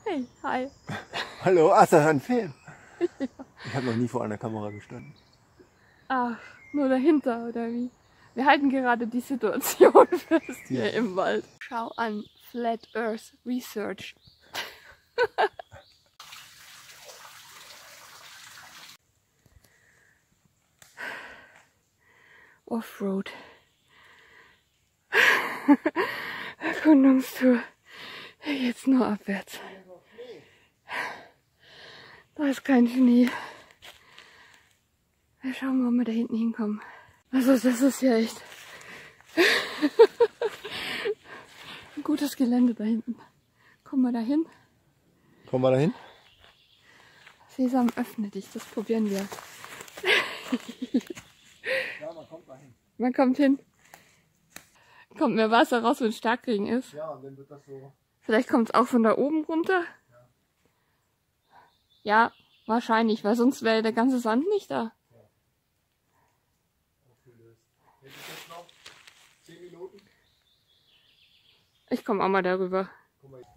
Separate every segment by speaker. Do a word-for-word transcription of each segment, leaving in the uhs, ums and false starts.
Speaker 1: Hey, hi.
Speaker 2: Hallo, ach, das ist ein Film. Ja. Ich habe noch nie vor einer Kamera gestanden.
Speaker 1: Ach, nur dahinter, oder wie? Wir halten gerade die Situation fest hier
Speaker 2: Ja.
Speaker 1: im Wald. Schau an, Flat Earth Research. Offroad. Erkundungstour. Hier geht's nur abwärts. Da ist kein Schnee. Wir schauen mal, ob wir da hinten hinkommen. Also das ist ja echt ein gutes Gelände da hinten. Kommen wir da hin?
Speaker 2: Kommen wir da hin?
Speaker 1: Sesam, öffne dich, das probieren wir.
Speaker 2: Ja, man kommt da hin.
Speaker 1: Man kommt hin. Kommt mehr Wasser raus, wenn Starkregen ist.
Speaker 2: Ja, und dann wird das so...
Speaker 1: Vielleicht kommt es auch von da oben runter. Ja, wahrscheinlich, weil sonst wäre der ganze Sand nicht da.
Speaker 2: Ja. Aufgelöst. Hätte ich jetzt noch zehn Minuten?
Speaker 1: Ich komme auch mal darüber.
Speaker 2: Guck mal.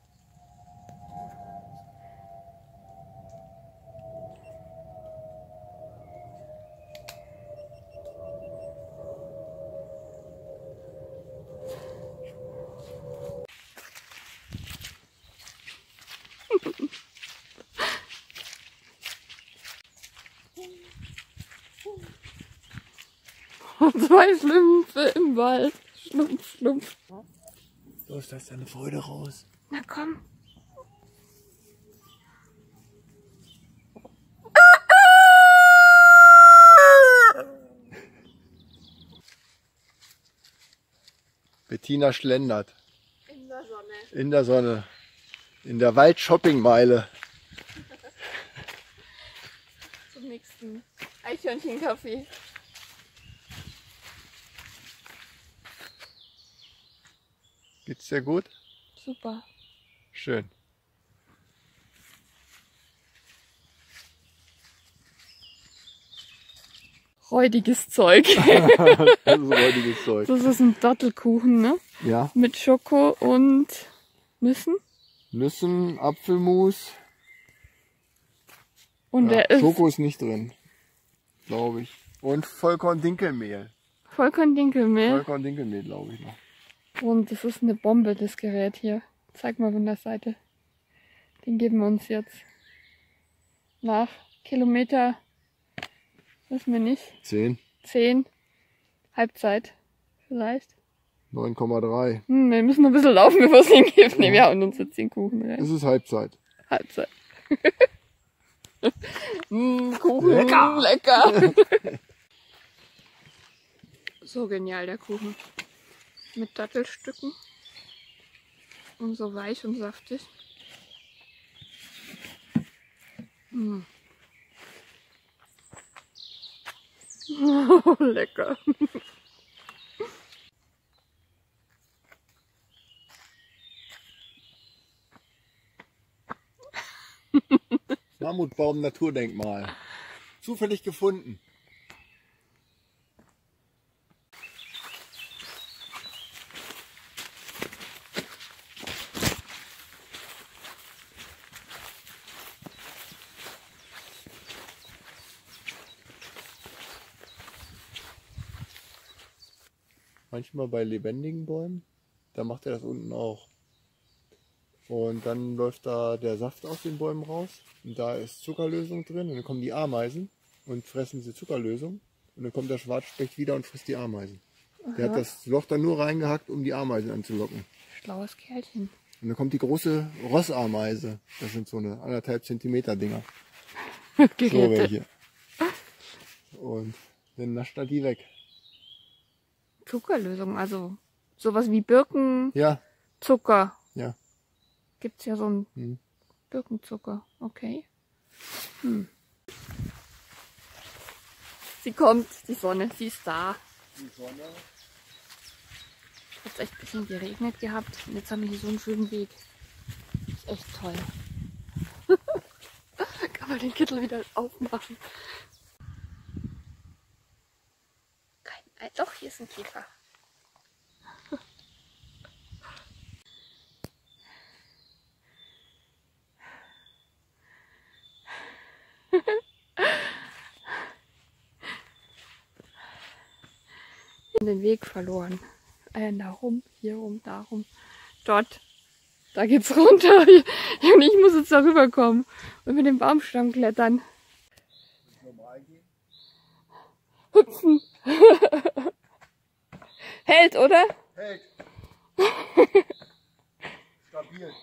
Speaker 1: Zwei Schlümpfe im Wald. Schlumpf, schlumpf.
Speaker 2: Los, da ist deine Freude raus.
Speaker 1: Na komm.
Speaker 2: Bettina schlendert.
Speaker 1: In der Sonne.
Speaker 2: In der Sonne. In der Wald-Shopping-Meile.
Speaker 1: Zum nächsten Eichhörnchen-Kaffee.
Speaker 2: Geht's dir gut?
Speaker 1: Super.
Speaker 2: Schön.
Speaker 1: Räudiges Zeug.
Speaker 2: Das ist räudiges Zeug.
Speaker 1: Das ist ein Dattelkuchen, ne?
Speaker 2: Ja.
Speaker 1: Mit Schoko und Nüssen.
Speaker 2: Nüssen, Apfelmus.
Speaker 1: Und
Speaker 2: Ja,
Speaker 1: der ist
Speaker 2: Schoko ist nicht drin, glaube ich. Und Vollkorn-Dinkelmehl.
Speaker 1: Vollkorn-Dinkelmehl.
Speaker 2: Vollkorn-Dinkelmehl, glaube ich noch.
Speaker 1: Und das ist eine Bombe, das Gerät hier. Zeig mal von der Seite. Den geben wir uns jetzt nach Kilometer, wissen wir nicht,
Speaker 2: zehn.
Speaker 1: zehn, Halbzeit vielleicht.
Speaker 2: neun Komma drei.
Speaker 1: Hm, wir müssen noch ein bisschen laufen, bevor es hingibt. Ne, wir hauen uns jetzt den Kuchen rein.
Speaker 2: Es ist Halbzeit.
Speaker 1: Halbzeit. mm, Kuchen,
Speaker 2: Lecker.
Speaker 1: lecker. So genial, der Kuchen. Mit Dattelstücken. Und so weich und saftig. Mm. Oh, lecker.
Speaker 2: Mammutbaum Naturdenkmal. Zufällig gefunden. Manchmal bei lebendigen Bäumen, da macht er das unten auch. Und dann läuft da der Saft aus den Bäumen raus und da ist Zuckerlösung drin und dann kommen die Ameisen und fressen diese Zuckerlösung und dann kommt der Schwarzspecht wieder und frisst die Ameisen. Aha. Der hat das Loch dann nur reingehackt, um die Ameisen anzulocken.
Speaker 1: Schlaues Kerlchen.
Speaker 2: Und dann kommt die große Rossameise, das sind so eine anderthalb Zentimeter Dinger. So welche. Und dann nascht er die weg.
Speaker 1: Zuckerlösung, also sowas wie Birkenzucker.
Speaker 2: Ja. Ja.
Speaker 1: Gibt's ja so einen
Speaker 2: hm.
Speaker 1: Birkenzucker. Okay. Hm. Sie kommt, die Sonne, sie ist da.
Speaker 2: Die Sonne.
Speaker 1: Hat echt ein bisschen geregnet gehabt und jetzt haben wir hier so einen schönen Weg. Ist echt toll. Kann man den Kittel wieder aufmachen. Kein, doch, hier ist ein Käfer. Den Weg verloren. Äh, da rum, hier rum, da rum, dort. Da geht's runter. Und ich muss jetzt da rüberkommen und mit dem Baumstamm klettern. Hüpfen. Hält, oder?
Speaker 2: Hält. Stabil.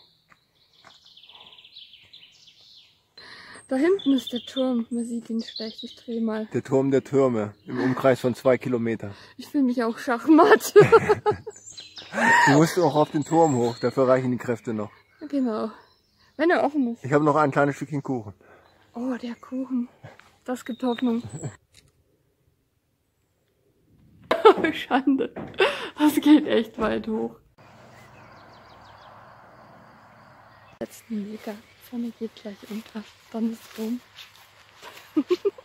Speaker 1: Da hinten ist der Turm. Man sieht ihn schlecht. Ich drehe mal.
Speaker 2: Der Turm der Türme im Umkreis von zwei Kilometern.
Speaker 1: Ich fühle mich auch Schachmatt.
Speaker 2: Du musst auch auf den Turm hoch, dafür reichen die Kräfte noch.
Speaker 1: Genau. Wenn er offen ist.
Speaker 2: Ich habe noch ein kleines Stückchen Kuchen.
Speaker 1: Oh, der Kuchen. Das gibt Hoffnung. Schande. Das geht echt weit hoch. Letzten Meter. Die Sonne geht gleich unter. Dann ist es rum.